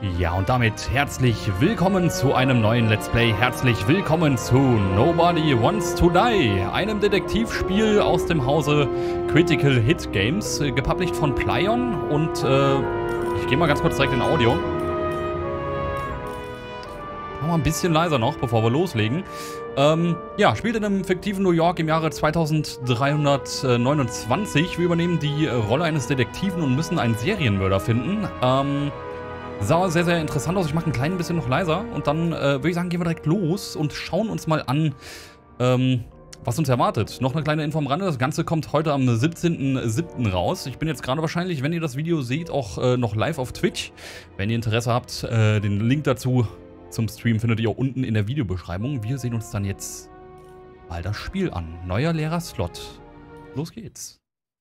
Ja, und damit herzlich willkommen zu einem neuen Let's Play. Herzlich willkommen zu Nobody Wants to Die, einem Detektivspiel aus dem Hause Critical Hit Games, gepublished von Plaion. Und ich gehe mal ganz kurz direkt in Audio. Machen wir ein bisschen leiser noch, bevor wir loslegen. Ja, spielt in einem fiktiven New York im Jahre 2329. Wir übernehmen die Rolle eines Detektiven und müssen einen Serienmörder finden. Sah sehr, sehr interessant aus. Ich mache ein klein bisschen noch leiser und dann würde ich sagen, gehen wir direkt los und schauen uns mal an, was uns erwartet. Noch eine kleine Info am Rande. Das Ganze kommt heute am 17.07. raus. Ich bin jetzt gerade wahrscheinlich, wenn ihr das Video seht, auch noch live auf Twitch. Wenn ihr Interesse habt, den Link dazu zum Stream findet ihr auch unten in der Videobeschreibung. Wir sehen uns dann jetzt mal das Spiel an. Neuer leerer Slot. Los geht's.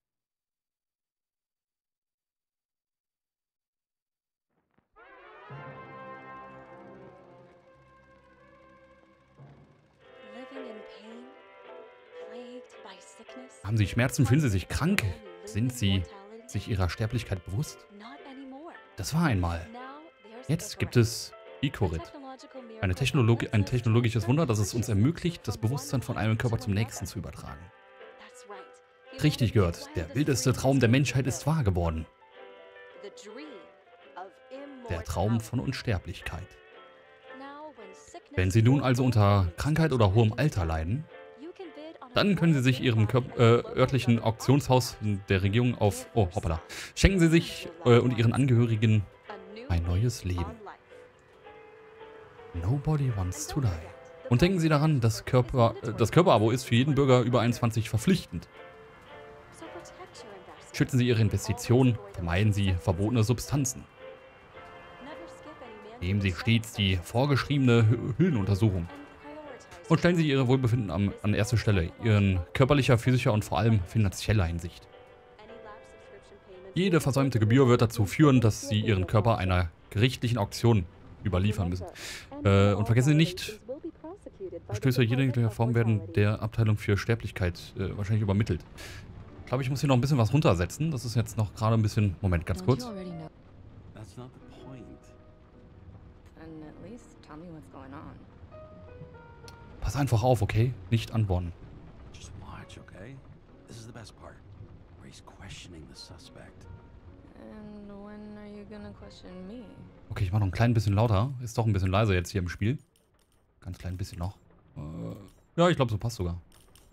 Haben Sie Schmerzen? Fühlen Sie sich krank? Sind Sie sich Ihrer Sterblichkeit bewusst? Das war einmal. Jetzt gibt es Ikorit. Ein technologisches Wunder, das es uns ermöglicht, das Bewusstsein von einem Körper zum nächsten zu übertragen. Richtig gehört, der wildeste Traum der Menschheit ist wahr geworden. Der Traum von Unsterblichkeit. Wenn Sie nun also unter Krankheit oder hohem Alter leiden, dann können Sie sich Ihrem örtlichen Auktionshaus der Regierung auf... Oh, hoppala. Schenken Sie sich und Ihren Angehörigen ein neues Leben. Nobody wants to die. Und denken Sie daran, das Körperabo ist für jeden Bürger über 21 verpflichtend. Schützen Sie Ihre Investitionen, vermeiden Sie verbotene Substanzen. Nehmen Sie stets die vorgeschriebene Hüllenuntersuchung. Und stellen Sie Ihr Wohlbefinden an erste Stelle, Ihren körperlicher, physischer und vor allem finanzieller Hinsicht. Jede versäumte Gebühr wird dazu führen, dass Sie Ihren Körper einer gerichtlichen Auktion überliefern müssen. Und vergessen Sie nicht, Verstöße jeder Form werden der Abteilung für Sterblichkeit wahrscheinlich übermittelt. Ich glaube, ich muss hier noch ein bisschen was runtersetzen. Das ist jetzt noch gerade ein bisschen... Moment, ganz kurz. Pass einfach auf, okay? Nicht antworten. Okay, ich mache noch ein klein bisschen lauter. Ist doch ein bisschen leiser jetzt hier im Spiel. Ganz klein bisschen noch. Ja, ich glaube, so passt sogar.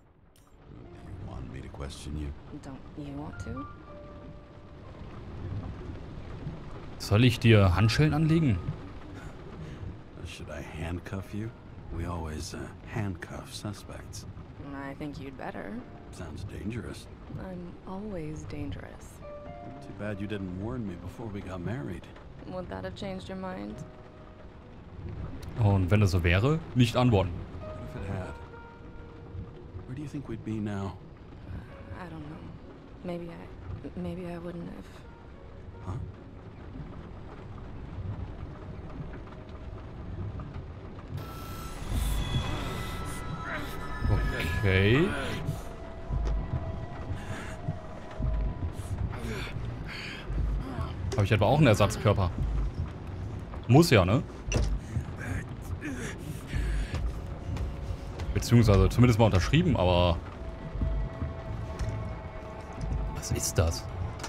Soll ich dir Handschellen anlegen? Should I handcuff you? We always handcuff suspects. I think you'd better. Sounds dangerous. I'm always dangerous. Too bad you didn't warn me before we got married. Would that have changed your mind? Und wenn das so wäre, nicht antworten. What if it had? Where do you think we'd be now? I don't know. Maybe I wouldn't have. Huh? Okay. Habe ich etwa auch einen Ersatzkörper? Muss ja, ne? Beziehungsweise zumindest mal unterschrieben, aber... Was ist das?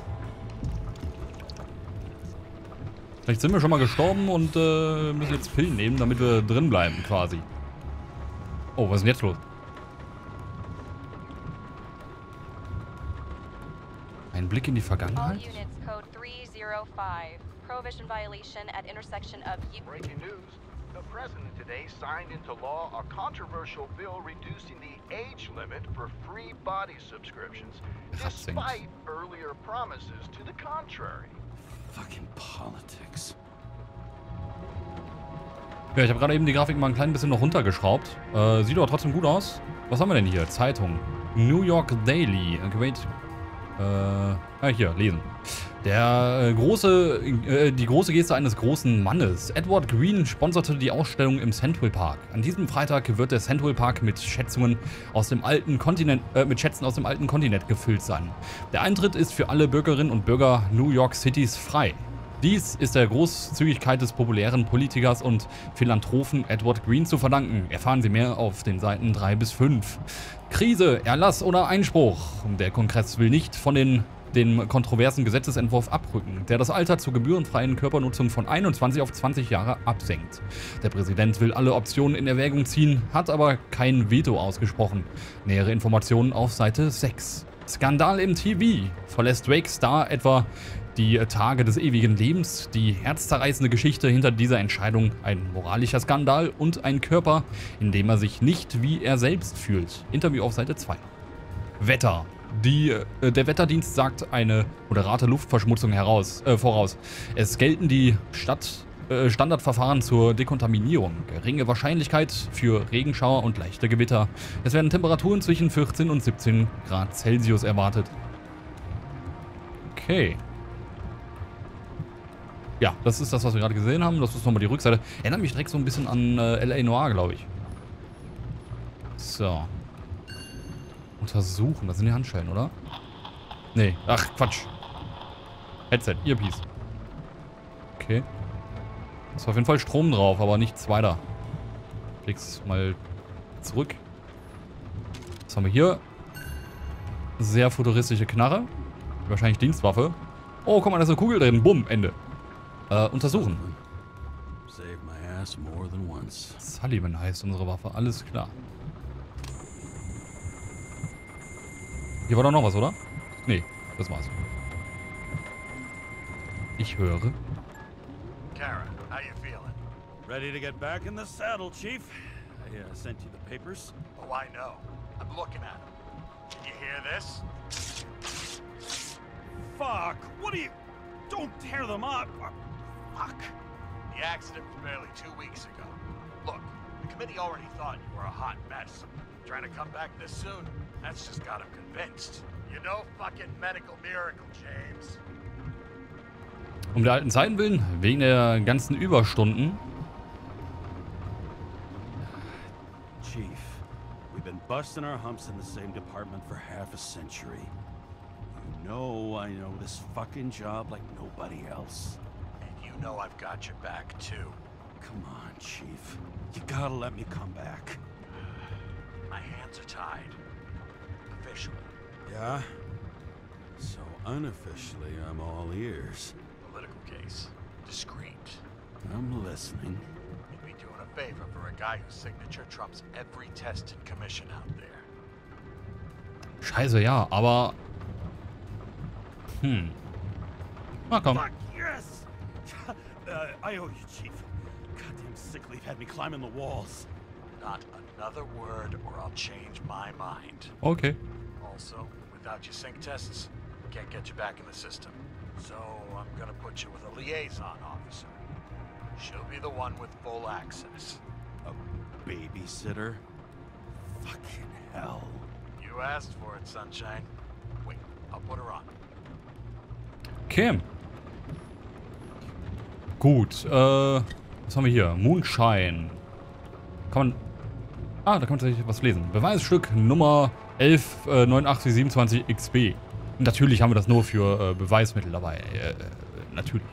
Vielleicht sind wir schon mal gestorben und müssen jetzt Pillen nehmen, damit wir drin bleiben, quasi. Oh, was ist denn jetzt los? Ein Blick in die Vergangenheit? Prohibition violation at intersection of... Breaking news. The president today signed into law a controversial bill reducing the age limit for free body subscriptions, despite earlier promises to the contrary. Fucking politics. Ja, ich habe gerade eben die Grafik mal ein klein bisschen noch runtergeschraubt. Sieht aber trotzdem gut aus. Was haben wir denn hier? Zeitung. New York Daily. Wait. Hier, lesen. Die große Geste eines großen Mannes. Edward Green sponserte die Ausstellung im Central Park. An diesem Freitag wird der Central Park mit Schätzen aus dem alten Kontinent gefüllt sein. Der Eintritt ist für alle Bürgerinnen und Bürger New York Citys frei. Dies ist der Großzügigkeit des populären Politikers und Philanthropen Edward Green zu verdanken. Erfahren Sie mehr auf den Seiten 3 bis 5. Krise, Erlass oder Einspruch. Der Kongress will nicht von dem kontroversen Gesetzesentwurf abrücken, der das Alter zur gebührenfreien Körpernutzung von 21 auf 20 Jahre absenkt. Der Präsident will alle Optionen in Erwägung ziehen, hat aber kein Veto ausgesprochen. Nähere Informationen auf Seite 6. Skandal im TV. Verlässt Drakes Star etwa die Tage des ewigen Lebens? Die herzzerreißende Geschichte hinter dieser Entscheidung. Ein moralischer Skandal und ein Körper, in dem er sich nicht wie er selbst fühlt. Interview auf Seite 2. Wetter. Der Wetterdienst sagt eine moderate Luftverschmutzung voraus. Es gelten die Standardverfahren zur Dekontaminierung. Geringe Wahrscheinlichkeit für Regenschauer und leichte Gewitter. Es werden Temperaturen zwischen 14 und 17 Grad Celsius erwartet. Okay. Ja, das ist das, was wir gerade gesehen haben. Das ist nochmal die Rückseite. Erinnert mich direkt so ein bisschen an L.A. Noire, glaube ich. So. Untersuchen. Das sind die Handschellen, oder? Nee. Ach, Quatsch. Headset. Earpiece. Okay. Ist auf jeden Fall Strom drauf, aber nichts weiter. Leg's mal zurück. Was haben wir hier? Sehr futuristische Knarre. Wahrscheinlich Dienstwaffe. Oh, guck mal, da ist eine Kugel drin. Bumm, Ende. Untersuchen. Sullivan heißt unsere Waffe. Alles klar. Hier war doch noch was, oder? Nee, das war's. Ich höre. Kara, how you feeling? Ready to get back in the saddle, Chief. I sent you the papers. Oh, I know. I'm looking at them. Can you hear this? Fuck! What are you... Don't tear them up! Fuck. The accident was barely 2 weeks ago. Look, the committee already thought you were a hot mess. Trying to come back this soon, that's just got them convinced. You know fucking medical miracle, James. Um der alten Zeiten willen, wegen der ganzen Überstunden. Chief, we've been busting our humps in the same department for half a century. You know I know this fucking job like nobody else. And you know I've got your back, too. Come on, Chief. You gotta let me come back. My hands are tied. Officially. Yeah? So unofficially, I'm all ears. Political case. Discreet. I'm listening. You'd be doing a favor for a guy whose signature trumps every tested commission out there. Scheiße, ja, aber... Na komm. Fuck, yes! I owe you, Chief. Goddamn sick leave had me climbing the walls. Not another word or I'll change my mind. Okay. Also, without your sync tests, can't get you back in the system. So I'm gonna put you with a liaison officer. She'll be the one with full access. A babysitter? Fucking hell. You asked for it, Sunshine. Wait, I'll put her on. Okay. Gut, was haben wir hier? Moonshine. Kann man... Ah, da kann man tatsächlich was lesen. Beweisstück Nummer 118927 XB. Natürlich haben wir das nur für Beweismittel dabei. Natürlich.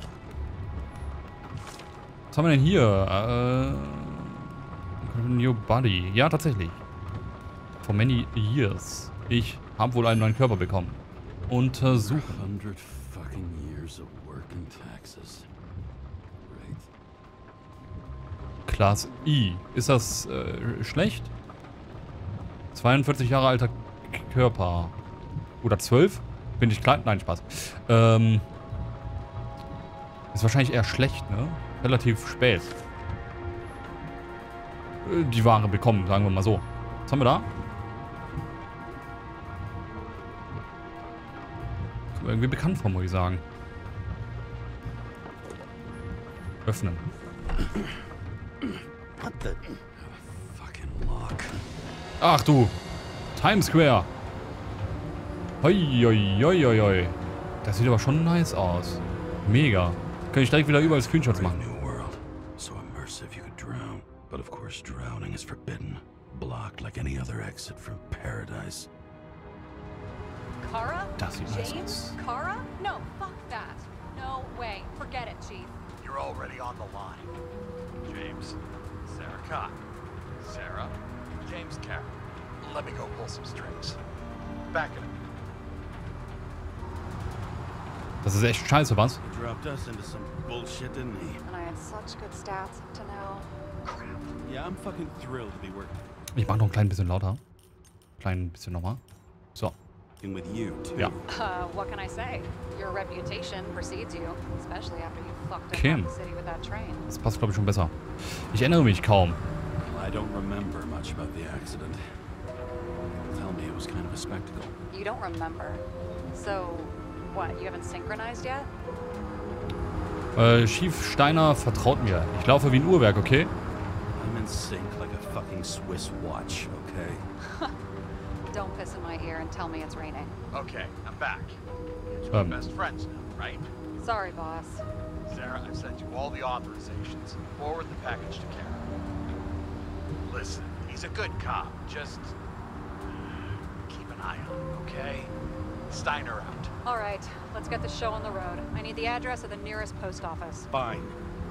Was haben wir denn hier? New Body. Ja, tatsächlich. For many years. Ich habe wohl einen neuen Körper bekommen. Untersuchen. 100 fucking years of work and taxes. Right. Class I. Ist das schlecht? 42 Jahre alter Körper. Oder 12? Bin ich klein? Nein, Spaß. Ist wahrscheinlich eher schlecht, ne? Relativ spät. Die Ware bekommen, sagen wir mal so. Was haben wir da? Kommt mir irgendwie bekannt vor, muss ich sagen. Öffnen. What the fucking lock? Ach du. Times Square. Hoi, hoi, hoi, hoi, hoi. Das sieht aber schon nice aus. Mega. Kann ich direkt wieder überall Screenshots machen. New world. So immersive you could drown. But of course drowning is forbidden. Blocked like any other exit from paradise. Kara? Das sieht nice James? aus. Kara? No, fuck that. No way. Forget it, Chief. You're already on the line. James, Sarah Cott. Sarah, James Carroll. Let me go pull some strings. Back it up. Das ist echt scheiße, was? He dropped us into some bullshit, didn't he? And I had such good stats up to now. Crap. Yeah, I'm fucking thrilled to be working Ich mach noch ein klein bisschen lauter. Klein bisschen nochmal. So. with you, too. Ja. What can I say? Your reputation precedes you, especially after you fucked Okay. up the city with that train. Das passt, glaube ich, schon besser. Ich erinnere mich kaum. Well, I don't remember much about the accident. Tell me it was kind of a spectacle. You don't remember. So, what, you haven't synchronized yet? Chief Steiner vertraut mir. Ich laufe wie ein Uhrwerk, okay? I'm in sync like a fucking Swiss watch, okay? Don't piss in my ear and tell me it's raining. Okay, I'm back. We're best friends now, right? Sorry, boss. Sarah, I've sent you all the authorizations. Forward the package to Karen. Listen, he's a good cop. Just keep an eye on him, okay? Steiner out. All right, let's get the show on the road. I need the address of the nearest post office. Fine.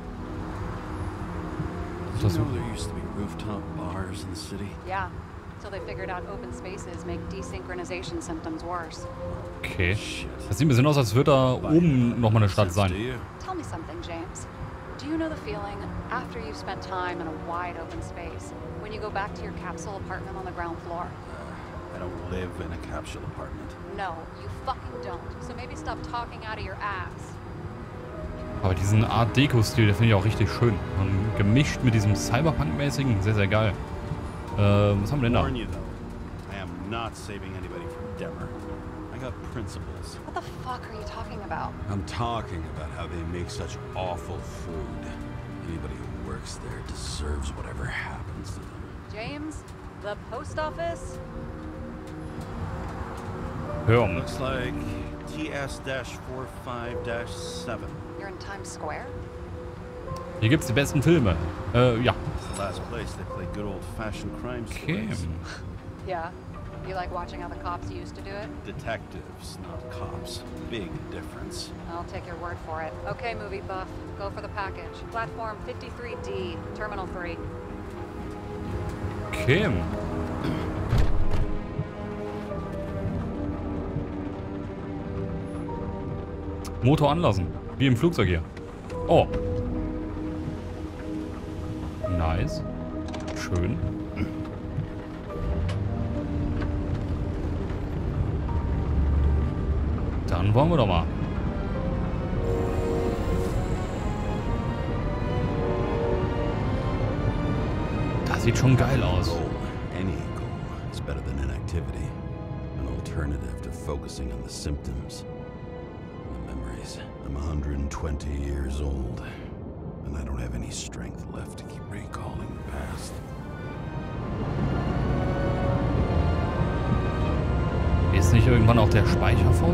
Did you know there used to be rooftop bars in the city? Yeah, until they figured out open spaces make desynchronization symptoms worse. Okay. Shit. Das sieht ein bisschen aus, als würde da oben nochmal eine Stadt Do sein. you? Tell me something, James. Do you know the feeling after you've spent time in a wide open space, when you go back to your capsule apartment on the ground floor? I don't live in a capsule apartment. No, you fucking don't. So maybe stop talking out of your ass. Aber diesen Art Deco-Stil, der finde ich auch richtig schön. Und gemischt mit diesem Cyberpunk-mäßigen, sehr, sehr geil. Was haben wir denn da? Warn you though, I am not saving anybody from Demmer. I got principles. What the fuck are you talking about? I'm talking about how they make such awful food. Anybody who works there deserves whatever happens to them. James, the post office? Hör. Looks like TS-45-7. You're in Times Square? Hier gibt's die besten Filme. Ja. It's the last place they play good old-fashioned crime Okay. stories. Yeah. You like watching how the cops used to do it? Detectives, not cops. Big difference. I'll take your word for it. Okay, movie buff. Go for the package. Platform 53D, Terminal 3. Okay. Motor anlassen. Wie im Flugzeug hier. Oh. Nice. Schön. Dann wollen wir doch mal. Das sieht schon geil aus. Goal, any goal, is better than inactivity. An alternative to focusing on the symptoms and the memories. I'm 120 years old, and I don't have any strength left to keep recalling the past. Ist nicht irgendwann auch der Speicher voll?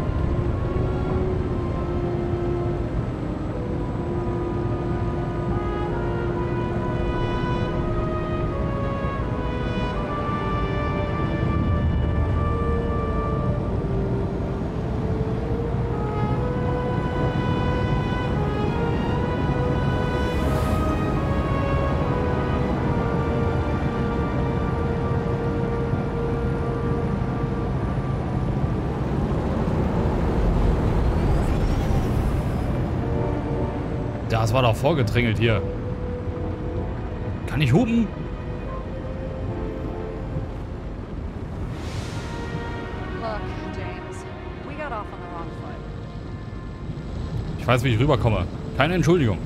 Das war doch vorgedrängelt hier. Kann ich hupen? Look, James, we got off on the wrong foot. Ich weiß, wie ich rüberkomme. Keine Entschuldigung.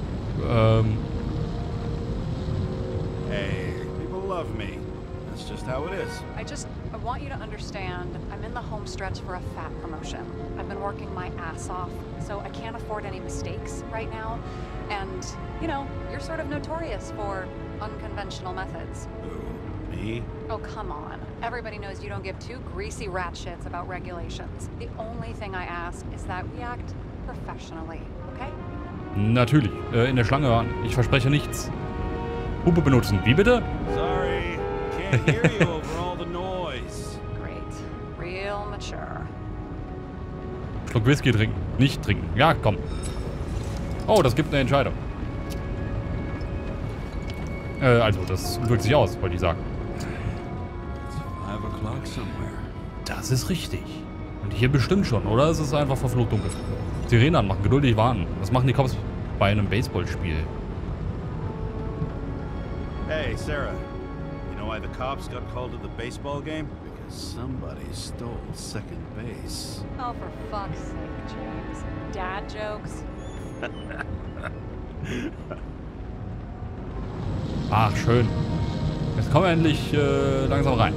Hey, people love me. That's just how it is. I want you to understand, I'm in the home stretch for a fat promotion. I've been working my ass off, so I can't afford any mistakes right now. And, you know, you're sort of notorious for unconventional methods. Who, me? Oh, come on. Everybody knows you don't give two greasy rat shits about regulations. The only thing I ask is that we act professionally, okay? Natürlich. In der Schlange waren. Ich verspreche nichts. Hupe benutzen. Wie bitte? Sorry, can't hear you over all the noise. Great. Real mature. Schluck Whisky trinken. Nicht trinken. Ja, komm. Oh, das gibt eine Entscheidung. Also, das wirkt sich aus, wollte ich sagen. It's 5 o'clock somewhere. Das ist richtig. Und hier bestimmt schon, oder? Es ist einfach verflucht dunkel. Sirenen anmachen, geduldig warten. Was machen die Cops bei einem Baseballspiel? Hey, Sarah. You know why the cops got called to the baseball game? Because somebody stole second base. Oh, for fuck's sake, James. Dad jokes? Ach, schön. Jetzt kommen wir endlich langsam rein.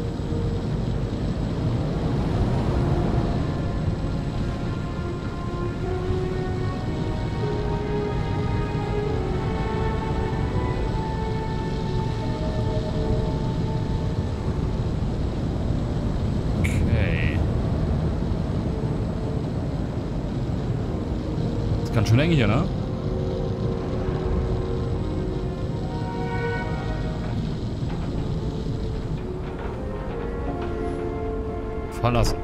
Okay. Ist ganz schön eng hier, ne? Verlassen.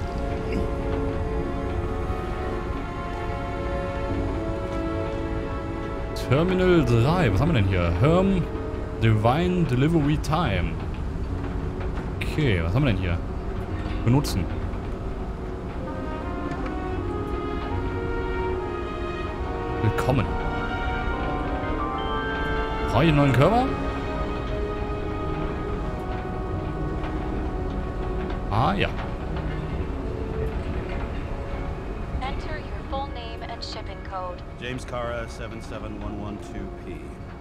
Terminal 3. Was haben wir denn hier? Herm Divine Delivery Time. Okay, was haben wir denn hier? Benutzen. Willkommen. Brauche ich einen neuen Körper? Ah, ja. Enter your full name and shipping code. James Cara, 77112P.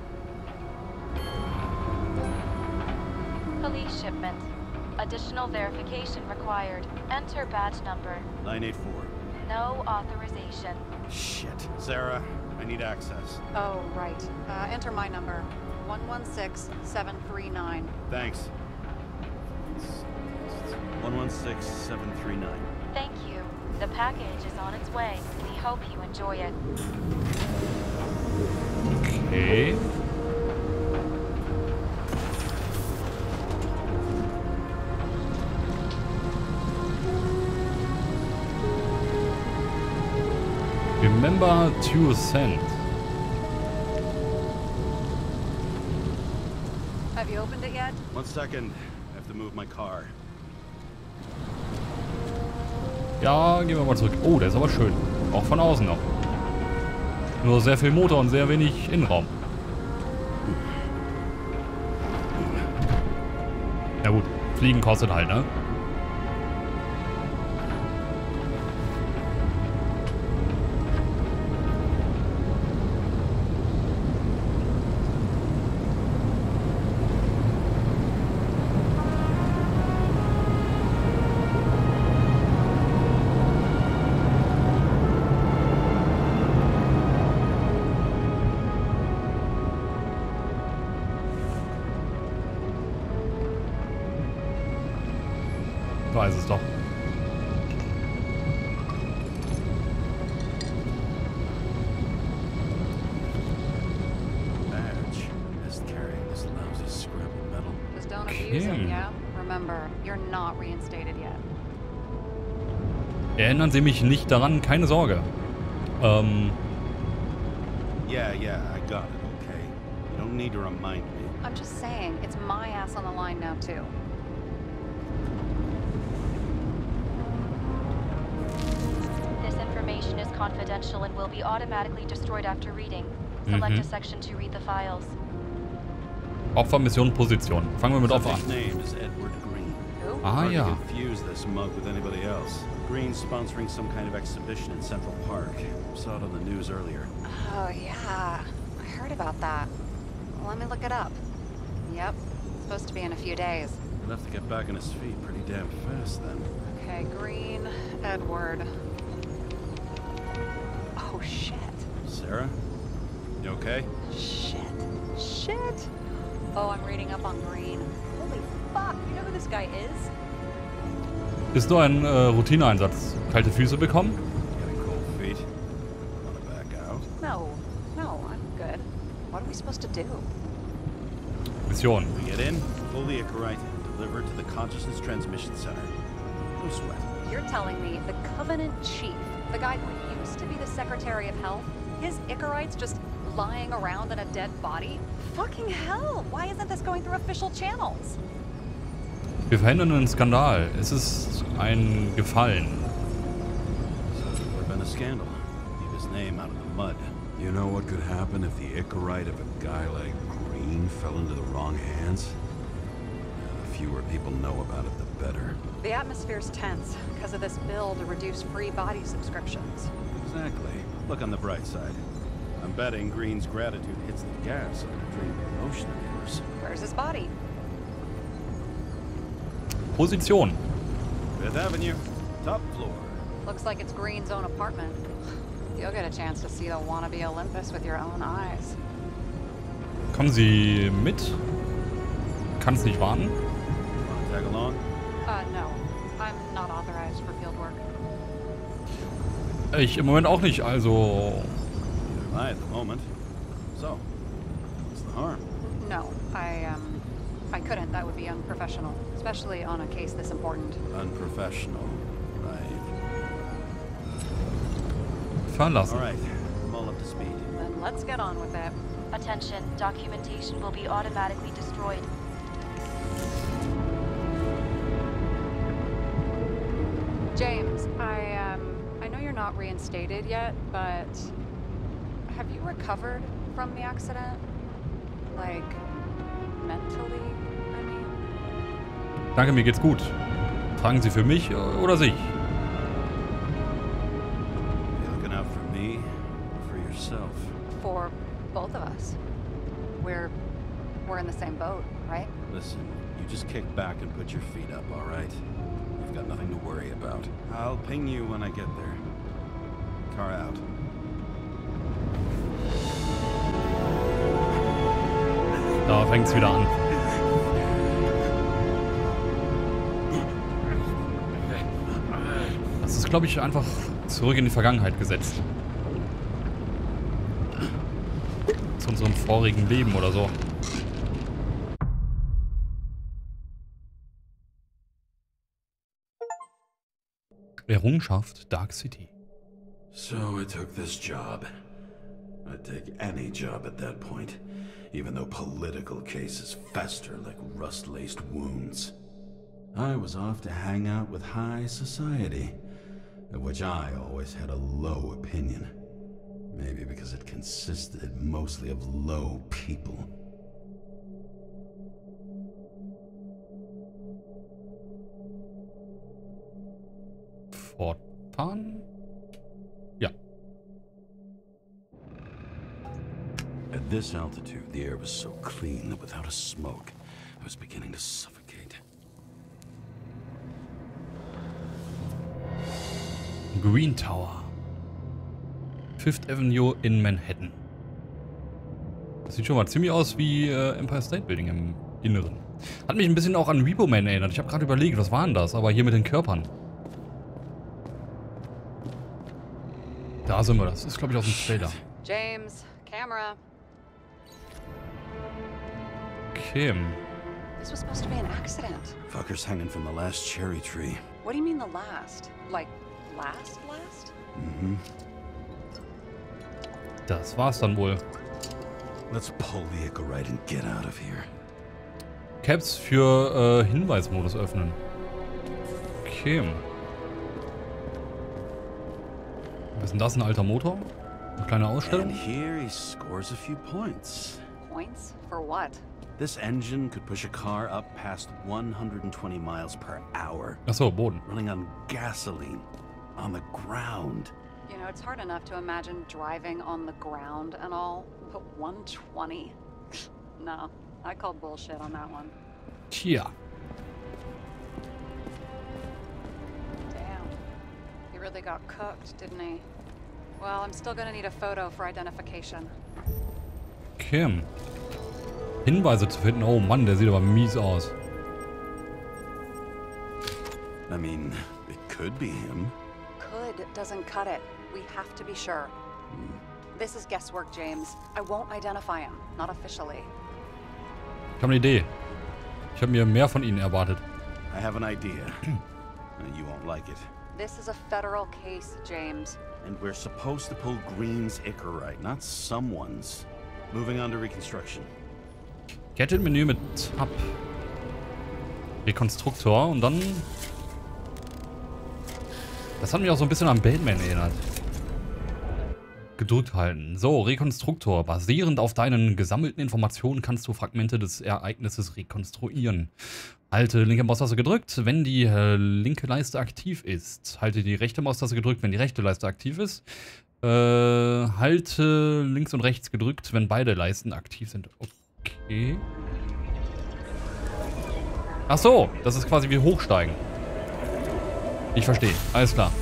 Police shipment. Additional verification required. Enter badge number. 984. No authorization. Shit. Sarah, I need access. Oh, right. Enter my number. 116739. Thanks. 116739. Thank you. The package is on its way. We hope you enjoy it. Okay. Remember to send. Have you opened it yet? 1 second. I have to move my car. Ja, gehen wir mal zurück. Oh, der ist aber schön. Auch von außen noch. Nur sehr viel Motor und sehr wenig Innenraum. Na gut, Fliegen kostet halt, ne? Da ist es doch. Badge. Missed carrying this lousy scrap of metal. Just don't abuse it, yeah? Remember, you're not reinstated yet. Erinnern Sie mich nicht daran, keine Sorge. Yeah, I got it, okay? You don't need to remind me. I'm just saying, it's my ass on the line now, too. This information is confidential and will be automatically destroyed after reading. Select a section to read the files. Opfer, Mission, Position. Fangen wir mit Opfer Subject's an. name is Edward Green. Who? Ah Hard to ja. confuse this mug with anybody else. Green's sponsoring some kind of exhibition in Central Park. Saw it on the news earlier. Oh, yeah. I heard about that. Well, let me look it up. Yep. It's supposed to be in a few days. He'll have to get back on his feet pretty damn fast then. Okay, Green, Edward. Oh, shit. Sarah? You okay? Shit. Oh, I'm reading up on Green. Holy fuck, you know who this guy is? Ist nur ein Routineeinsatz. Kalte Füße bekommen? Getting cold feet. Wanna back out? No, I'm good. What are we supposed to do? Mission. We get in, pull the Icarite, and deliver to the Consciousness Transmission Center. No sweat. You're telling me the Covenant Chief The guy who used to be the Secretary of Health, his Icarites just lying around in a dead body? Fucking hell! Why isn't this going through official channels? Wir verhindern einen Skandal. Es ist ein Gefallen. So there would have been a scandal. Leave his name out of the mud. You know what could happen if the Icarite of a guy like Green fell into the wrong hands? The fewer people know about it, the better. The atmosphere's tense because of this bill to reduce free body subscriptions. Exactly. Look on the bright side. I'm betting Green's gratitude hits the gas on the dream promotion of yours. Where's his body? Position. Fifth Avenue, top floor. Looks like it's Green's own apartment. You'll get a chance to see the wannabe Olympus with your own eyes. Kommen Sie mit? Kann es nicht warten? Want to tag along? No. I'm not authorized for field work. Ich im Moment auch nicht, also... Neither am I at the moment. So, what's the harm? No, I couldn't. That would be unprofessional, especially on a case this important. Unprofessional, right. Verlassen. All right, I'm all up to speed. Then let's get on with it. Attention, documentation will be automatically destroyed. James, I know you're not reinstated yet, but have you recovered from the accident? Like, mentally, I mean? Danke, mir geht's gut. Fragen Sie für mich oder sich? You looking out for me or for yourself? For both of us. We're in the same boat, right? Listen, you just kick back and put your feet up, all right? You've got nothing to worry about. I'll ping you when I get there. Car out. Da fängt's wieder an. Das ist, glaube ich, einfach zurück in die Vergangenheit gesetzt. Zu unserem vorigen Leben oder so. Errungenschaft Dark City. So I took this job. I'd take any job at that point, even though political cases fester like rust-laced wounds. I was off to hang out with high society, of which I always had a low opinion. Maybe because it consisted mostly of low people. Fortfahren? Ja. At this altitude, the air was so clean that without a smoke, I was beginning to suffocate. Green Tower. Fifth Avenue in Manhattan. Das sieht schon mal ziemlich aus wie Empire State Building im Inneren. Hat mich ein bisschen auch an Repo Man erinnert. Ich habe gerade überlegt, was war denn das? Aber hier mit den Körpern. Da sind wir. Das ist, glaube ich, aus dem Trailer. James, camera. Okay. This was supposed to be an accident. Fucker's hanging from the last cherry tree. What do you mean the last? Like, last? Mm-hmm. Das war's dann wohl. Let's pull the Icarite and get out of here. Caps für Hinweismodus öffnen. Okay. Was ist denn das? Ein alter Motor? Eine kleine Ausstellung? And here he scores a few points. Points? For what? This engine could push a car up past 120 miles per hour. Achso, Boden. Running on gasoline. On the ground. You know, it's hard enough to imagine driving on the ground and all, but 120? No, I call bullshit on that one. Tja. Damn. He really got cooked, didn't he? Well, I'm still gonna need a photo for identification. Okay. Hinweise zu finden. Oh Mann, der sieht aber mies aus. I mean, it could be him. Could doesn't cut it. We have to be sure. This is guesswork, James. I won't identify him. Not officially. Ich habe eine Idee. Ich habe mir mehr von Ihnen erwartet. I have an idea. You won't like it. This is a federal case, James. And we're supposed to pull Green's Icarite, not someone's. Moving on to reconstruction. Gadget-Menü mit Tab. Rekonstruktor und dann... Das hat mich auch so ein bisschen an Batman erinnert. Gedrückt halten. So, Rekonstruktor. Basierend auf deinen gesammelten Informationen kannst du Fragmente des Ereignisses rekonstruieren. Halte linke Maustaste gedrückt, wenn die linke Leiste aktiv ist. Halte die rechte Maustaste gedrückt, wenn die rechte Leiste aktiv ist. Halte links und rechts gedrückt, wenn beide Leisten aktiv sind. Okay. Ach so, das ist quasi wie hochsteigen. Ich verstehe. Alles klar.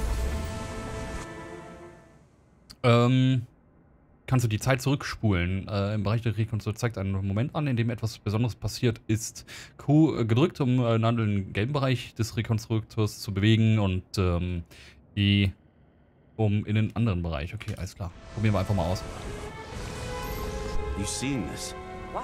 Kannst du die Zeit zurückspulen. Im Bereich der Rekonstruktion zeigt einen Moment an, in dem etwas Besonderes passiert ist. Q gedrückt, um Nadel im gelben Bereich des Rekonstruktors zu bewegen und E um in den anderen Bereich. Okay, alles klar. Probieren wir einfach mal aus. You seeing this? What?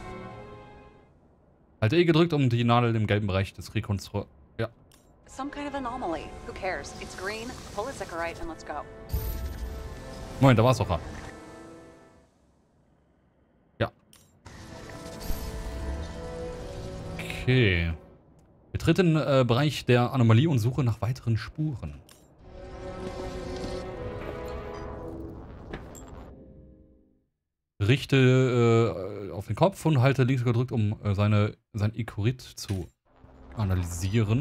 Halte E gedrückt, um die Nadel im gelben Bereich des Rekonstruktors. Ja. Some kind of anomaly. Who cares? It's green. Pull a Icarite and let's go. Moment, da war es doch. Ja. Okay. Betritt den Bereich der Anomalie und suche nach weiteren Spuren. Richte auf den Kopf und halte links gedrückt, um sein Icarit zu analysieren.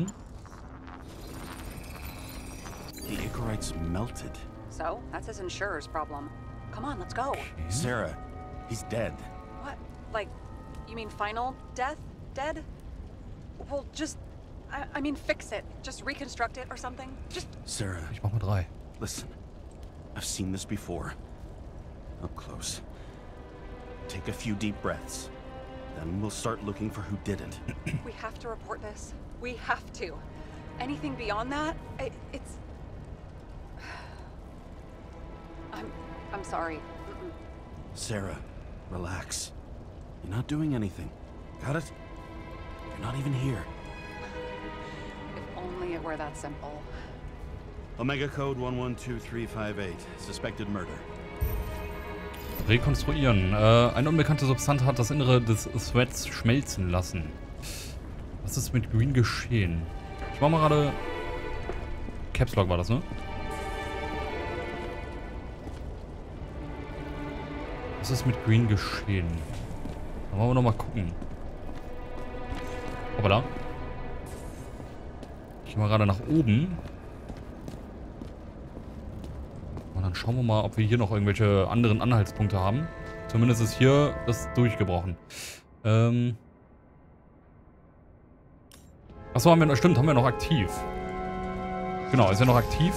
The Icarite's melted. So, that's his insurer's problem. Come on, let's go. Sarah, he's dead. What? Like, you mean final death? Dead? Well, just... I mean, fix it. Just reconstruct it or something. Just... Sarah, Ich mach mal 3. listen. I've seen this before. Up close. Take a few deep breaths. Then we'll start looking for who did it. We have to report this. We have to. Anything beyond that, it's... I'm sorry. Mm-mm. Sarah, relax. You're not doing anything. Got it? You're not even here. If only it were that simple. Omega Code 112358. Suspected murder. Rekonstruieren. Eine unbekannte Substanz hat das Innere des Threads schmelzen lassen. Was ist mit Green geschehen? Ich mach mal gerade... Caps Lock war das, ne? Was ist mit Green geschehen? Da wollen wir nochmal gucken. Hoppala. Ich gehe mal gerade nach oben. Und dann schauen wir mal, ob wir hier noch irgendwelche anderen Anhaltspunkte haben. Zumindest ist hier das durchgebrochen. Achso, haben wir noch, stimmt, haben wir noch aktiv. Genau, ist ja noch aktiv.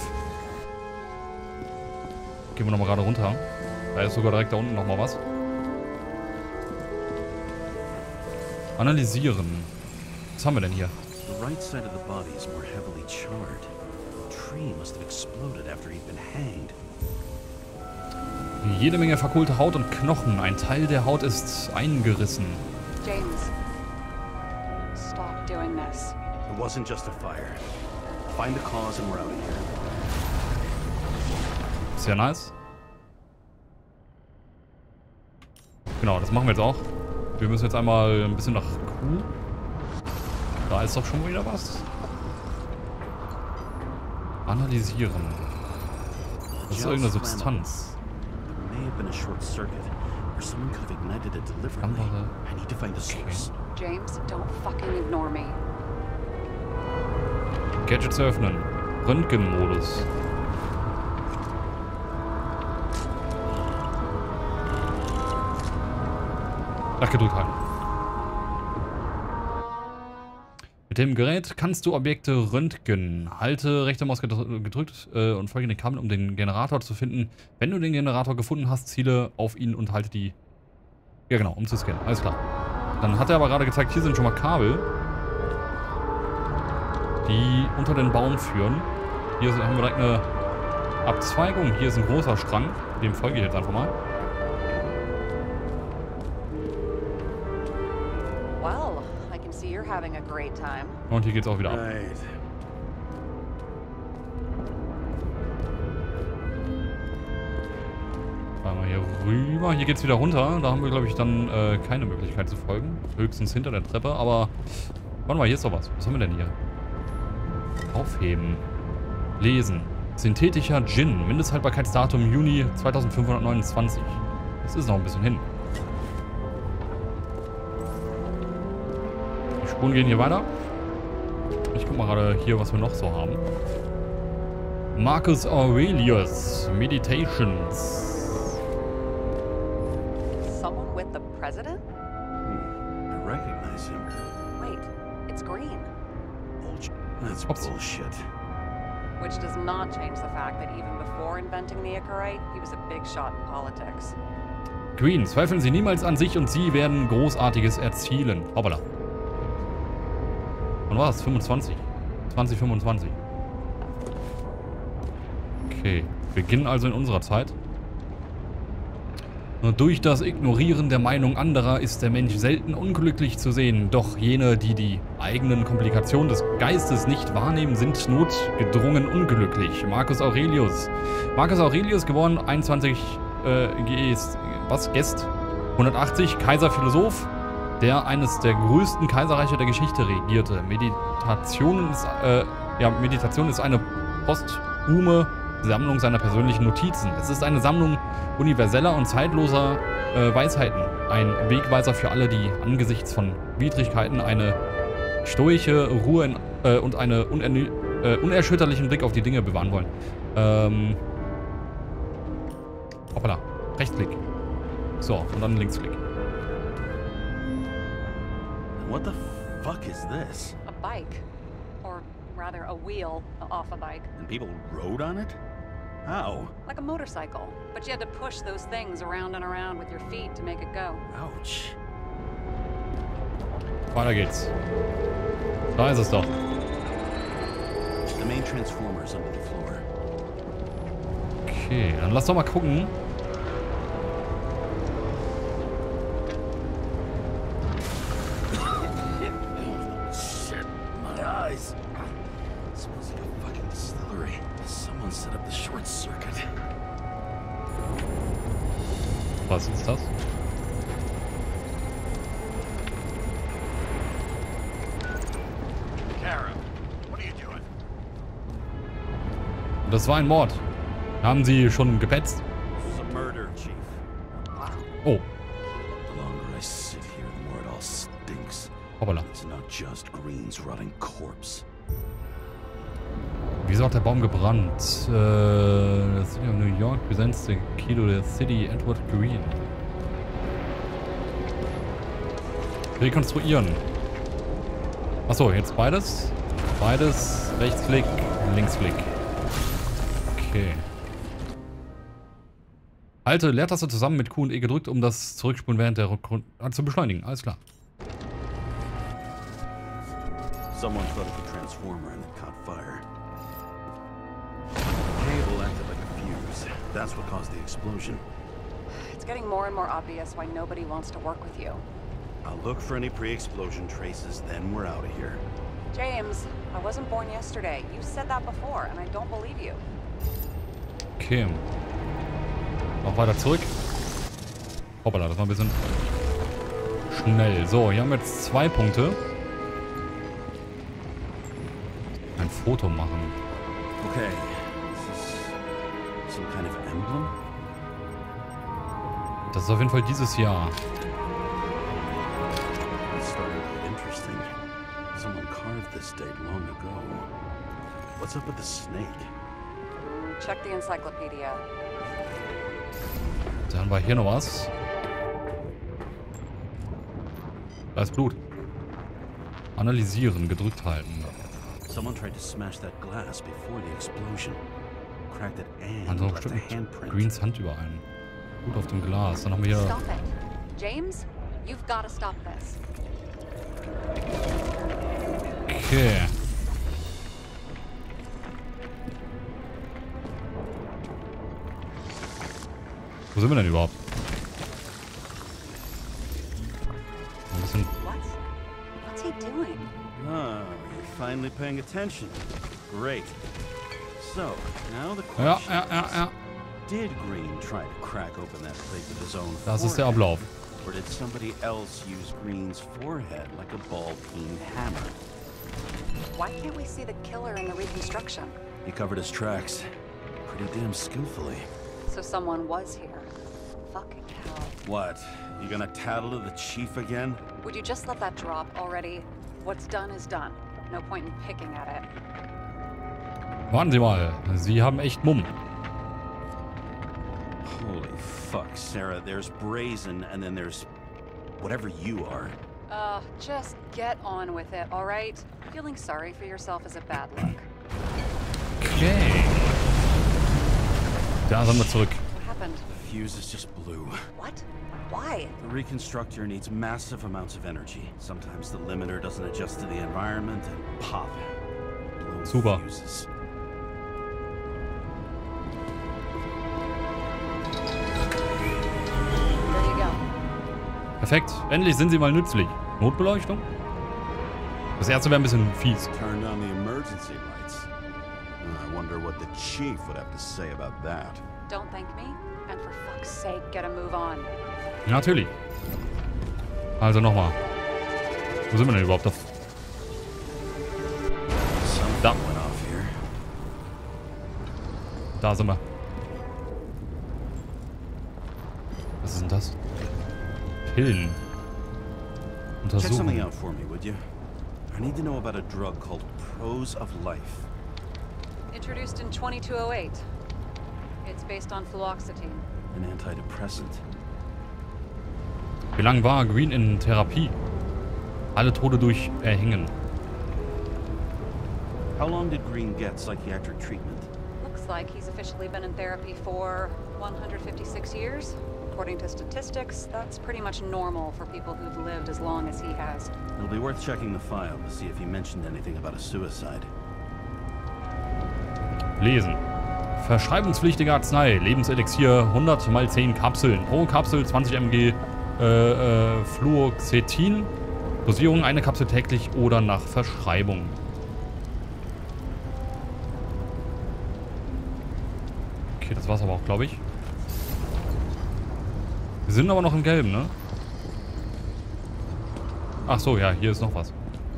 Gehen wir nochmal gerade runter. Da ist sogar direkt da unten nochmal was. Analysieren. Was haben wir denn hier? The right side of the body is more heavily charred. The tree must have exploded after he'd been hanged. Jede Menge verkohlte Haut und Knochen. Ein Teil der Haut ist eingerissen. James, stop doing this. It wasn't just a fire. Find the cause and we're out of here. Sehr nice. Genau, das machen wir jetzt auch. Wir müssen jetzt einmal ein bisschen nach Q. Da ist doch schon wieder was. Analysieren. Das ist irgendeine Substanz. James, don't fucking ignore me. Gadgets öffnen. Röntgenmodus. Gedrückt halten. Mit dem Gerät kannst du Objekte röntgen. Halte rechte Maus gedrückt und folge den Kabeln, um den Generator zu finden. Wenn du den Generator gefunden hast, ziele auf ihn und halte die... Ja genau, um zu scannen. Alles klar. Dann hat er aber gerade gezeigt, hier sind schon mal Kabel, die unter den Baum führen. Hier haben wir direkt eine Abzweigung. Hier ist ein großer Strang. Dem folge ich jetzt einfach mal. Having a great time. Und hier geht's auch wieder ab. Right. rüber. Hier geht's wieder runter. Da haben wir, glaube ich, dann keine Möglichkeit zu folgen. Höchstens hinter der Treppe, aber... Warte mal, hier ist doch was. Was haben wir denn hier? Aufheben. Lesen. Synthetischer Gin. Mindesthaltbarkeitsdatum Juni 2529. Das ist noch ein bisschen hin. Die Spuren gehen hier weiter. Ich guck mal gerade hier, was wir noch so haben. Marcus Aurelius. Meditations. Someone with the president? I recognize him. Wait, it's Green. That's bullshit. Which does not change the fact that even before inventing the Icarite, he was a big shot in politics. Green, zweifeln Sie niemals an sich und Sie werden Großartiges erzielen. Hoppala. Wann war das? 25. 2025. Okay. Wir beginnen also in unserer Zeit. Nur durch das Ignorieren der Meinung anderer ist der Mensch selten unglücklich zu sehen. Doch jene, die die eigenen Komplikationen des Geistes nicht wahrnehmen, sind notgedrungen unglücklich. Marcus Aurelius. Marcus Aurelius, geboren 21 Gest 180, Kaiser Philosoph, der eines der größten Kaiserreiche der Geschichte regierte. Meditation ist eine posthume Sammlung seiner persönlichen Notizen. Es ist eine Sammlung universeller und zeitloser Weisheiten. Ein Wegweiser für alle, die angesichts von Widrigkeiten eine stoische Ruhe und einen unerschütterlichen Blick auf die Dinge bewahren wollen. Hoppala. Rechtsklick. So, und dann Linksklick. What the fuck is this? A bike. Or rather, a wheel off a bike. And people rode on it? How? Like a motorcycle. But you had to push those things around and around with your feet to make it go. Ouch. Weiter geht's. Da ist es doch. The main transformer's under the floor. Okay, dann lass doch mal gucken. Shit, my eyes. It smells like a fucking distillery. Someone set up the short circuit. Was ist das? Kara, what are you doing? Das war ein Mord. Haben Sie schon gepetzt? This is a murder, Chief. Oh. The longer I sit here, the more it all stinks. Hoppala. It's not just Green's rotting corpse. Wieso hat der Baum gebrannt? The City of New York presents the key to the city, Edward Green. Rekonstruieren. Achso, jetzt beides. Beides. Rechtsklick, Linksklick. Okay. Halte Leertaste zusammen mit Q und E gedrückt, um das Zurückspulen während der Rückrunde zu beschleunigen. Alles klar. Someone flooded the transformer and it caught fire. The cable acted like a fuse. That's what caused the explosion. It's getting more and more obvious why nobody wants to work with you. I'll look for any pre-explosion traces, then we're out of here. James, I wasn't born yesterday. You said that before, and I don't believe you. Okay. Noch weiter zurück. Hoppala, das war ein bisschen schnell. So, hier haben wir jetzt 2 Punkte. Ein Foto machen. Okay, this is some kind of emblem? Das ist auf jeden Fall dieses Jahr. It's starting to get interesting. Someone carved this date long ago. What's up with the snake? Check the encyclopedia. Dann war hier noch was. Da ist Blut. Analysieren, gedrückt halten. Someone tried to smash that glass before the explosion. Cracked it and Also left a stimmt. handprint. Greens Hand überall. Blut auf dem Glas. Dann haben wir hier... Stop it. James, you've got to stop this. Okay. Wo sind wir denn überhaupt? Ein bisschen... What's he doing? Ah, you're finally paying attention. Great. So, now the Ja, question ja. Did Green try to crack open that plate with his own Das ist der Ablauf. Or did somebody else use Green's forehead like a ball-peen hammer? Why can't we see the killer in the reconstruction? He covered his tracks pretty damn skillfully. So someone was here. Fucking hell. What? You gonna tattle to the chief again? Would you just let that drop already? What's done is done. No point in picking at it. Warten Sie mal. Sie haben echt Mumm. Holy fuck, Sarah. There's Brazen, and then there's whatever you are. Just get on with it, all right? Feeling sorry for yourself is a bad look. Okay. Da sind wir zurück. What happened? The fuse is just blue. What? Why? The reconstructor needs massive amounts of energy. Sometimes the limiter doesn't adjust to the environment, and pop. Blown Super. fuses. There you go. Perfekt. Endlich sind sie mal nützlich. Notbeleuchtung? Das erste wäre ein bisschen fies. Turned on the emergency lights. I wonder what the chief would have to say about that. Don't thank me, and for fuck's sake, get a move on. Natürlich. Also nochmal. Wo sind wir denn überhaupt? Da. Da sind wir. Was ist denn das? Pillen. Check something Untersuchen. out for me, would you? I need to know about a drug called Pros of Life. Introduced in 2208. It's based on fluoxetine. An antidepressant. Wie lange war Green in Therapie? Alle Tode durch Erhängen. How long did Green get psychiatric treatment? Looks like he's officially been in therapy for 156 years. According to statistics, that's pretty much normal for people who've lived as long as he has. It'll be worth checking the file to see if he mentioned anything about a suicide. Lesen. Verschreibungspflichtige Arznei. Lebenselixier 100 x 10 Kapseln. Pro Kapsel 20 mg Fluoxetin. Dosierung eine Kapsel täglich oder nach Verschreibung. Okay, das war's aber auch, glaube ich. Wir sind aber noch im Gelben, ne? Ach so, ja, hier ist noch was.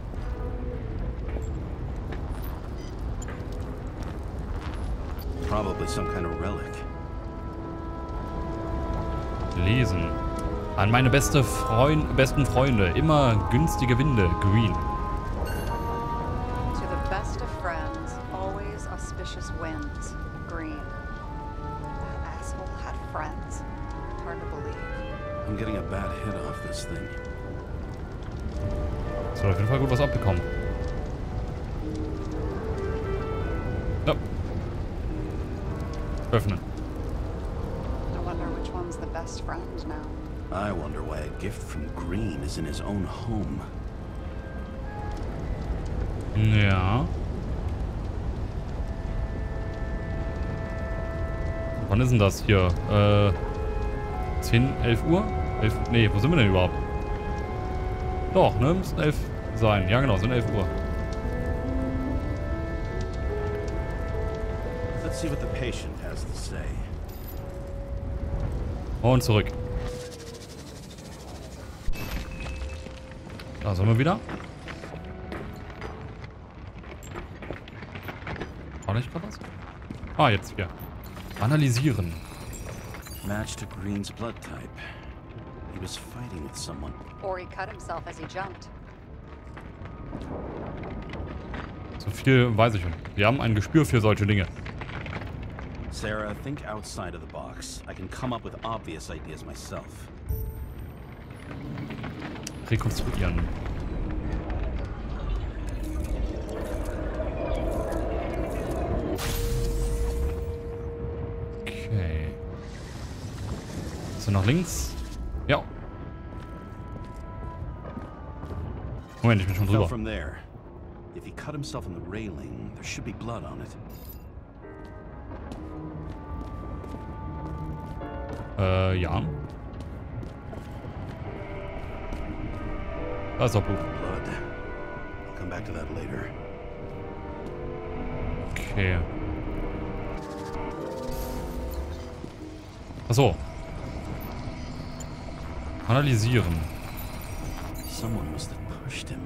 Probably some kind of relic. Lesen. An meine besten Freunde. Immer günstige Winde. Green. To the best of friends, always auspicious winds. Green. That asshole had friends. Hard to believe. I'm getting a bad hit off this thing. Soll auf jeden Fall gut was abbekommen. Ja. Öffnen. I wonder which one's the best friend now. I wonder why a gift from Green is in his own home. Ja. Wann ist denn das hier? 10, 11 Uhr? 11, nee, wo sind wir denn überhaupt? Doch, ne? Müssen 11 sein. Ja, genau, sind 11 Uhr. Let's see what the patient has to say. Und zurück. Da sind wir wieder. War nicht gerade was? Ah, jetzt hier. Analysieren. Match to Green's blood type. He was fighting with someone. Or he cut himself as he jumped. So viel weiß ich schon. Wir haben ein Gespür für solche Dinge. Sarah, think outside of the box. I can come up with obvious ideas myself. Rekonstruieren. Okay. Ist er nach links? Ja. Moment, ich bin schon Fell drüber. from there. If he cut himself in the railing, there should be blood on it. Ja. Da ist doch Blut. Blood. I'll come back to that later. Okay. Achso. Analysieren. Someone must have pushed him.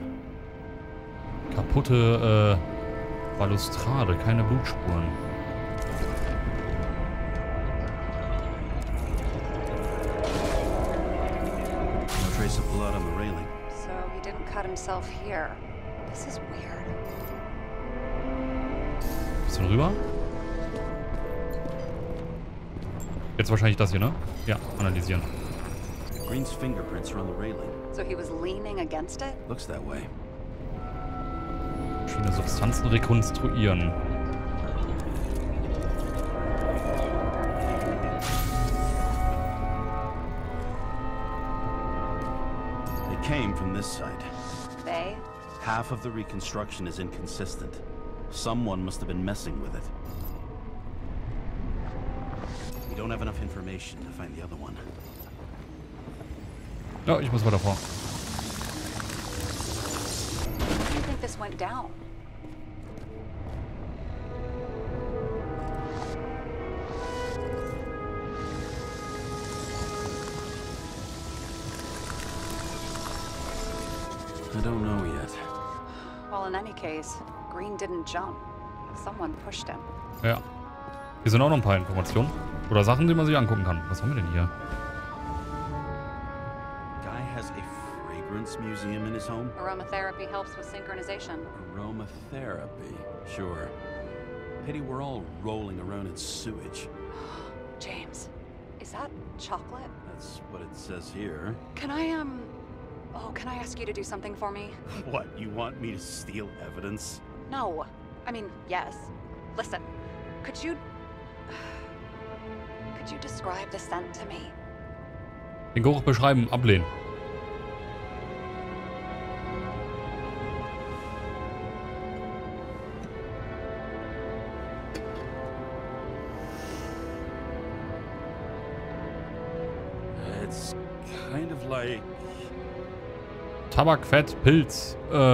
Kaputte Balustrade, keine Blutspuren. No trace of blood on the railing. So he didn't cut himself here. This is weird. Bisschen rüber. Jetzt wahrscheinlich das hier, ne? Ja, analysieren. Green's fingerprints are on the railing. So he was leaning against it? Looks that way. Verschiedene Substanzen rekonstruieren. They came from this side. They? Half of the reconstruction is inconsistent. Someone must have been messing with it. We don't have enough information to find the other one. Ja, ich muss weiter vor. How do you think this went down? I don't know yet. Well, in any case, Green didn't jump. Someone pushed him. Ja. Hier sind auch noch ein paar Informationen. Oder Sachen, die man sich angucken kann. Was haben wir denn hier? Guy has a fragrance museum in his home? Aromatherapy helps with synchronization. Aromatherapy, sure. Pity we're all rolling around in sewage. James, is that chocolate? That's what it says here. Can I, oh, can I ask you to do something for me? What, you want me to steal evidence? No. I mean, yes. Listen, could you describe the scent to me? Den Geruch beschreiben, ablehnen. It's kind of like... Tabak, Fett, Pilz.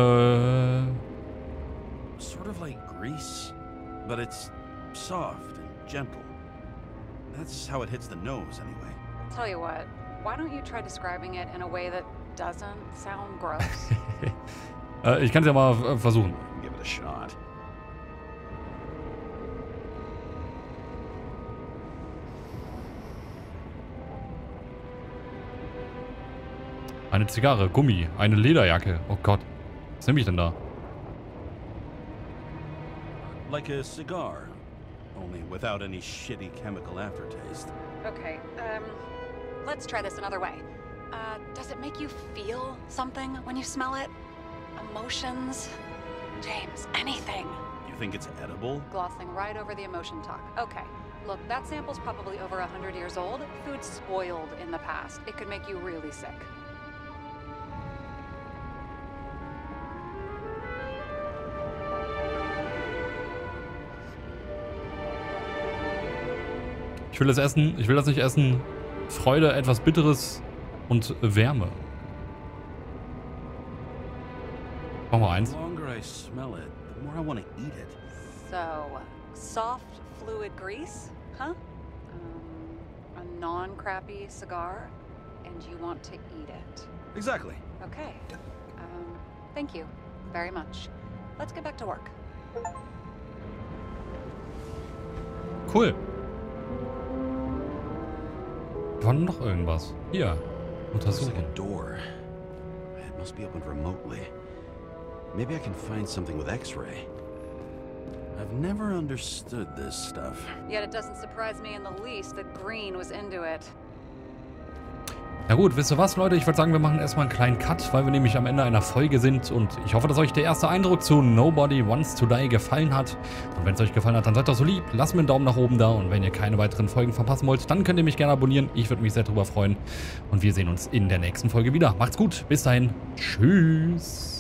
Sort of like grease, but it's soft and gentle. That's how it hits the nose, anyway. Tell you what, why don't you try describing it in a way that doesn't sound gross? Ich kann es ja mal versuchen. Give it a shot. Eine Zigarre, Gummi, eine Lederjacke. Oh Gott. Was nehme ich denn da? Like a cigar, only without any shitty chemical aftertaste. Okay, let's try this another way. Does it make you feel something when you smell it? Emotions? James, anything. You think it's edible? Glossing right over the emotion talk. Okay, look, that sample's probably over 100 years old. Food spoiled in the past. It could make you really sick. Ich will das essen. Ich will das nicht essen. Freude, etwas Bitteres und Wärme. Mach mal eins. The longer I smell it, the more I want to eat it. So, soft fluid grease, huh? A non-crappy cigar, and you want to eat it. Exactly. Okay. Thank you very much. Let's get back to work. Cool. War noch irgendwas? Hier. Looks like Untersuchen. a door. It must be opened remotely. Maybe I can find something with X-ray. I've never understood this stuff. Yet it doesn't surprise me in the least that Green was into it. Na gut, wisst ihr was, Leute? Ich würde sagen, wir machen erstmal einen kleinen Cut, weil wir nämlich am Ende einer Folge sind. Und ich hoffe, dass euch der erste Eindruck zu Nobody Wants to Die gefallen hat. Und wenn es euch gefallen hat, dann seid doch so lieb. Lasst mir einen Daumen nach oben da. Und wenn ihr keine weiteren Folgen verpassen wollt, dann könnt ihr mich gerne abonnieren. Ich würde mich sehr drüber freuen. Und wir sehen uns in der nächsten Folge wieder. Macht's gut. Bis dahin. Tschüss.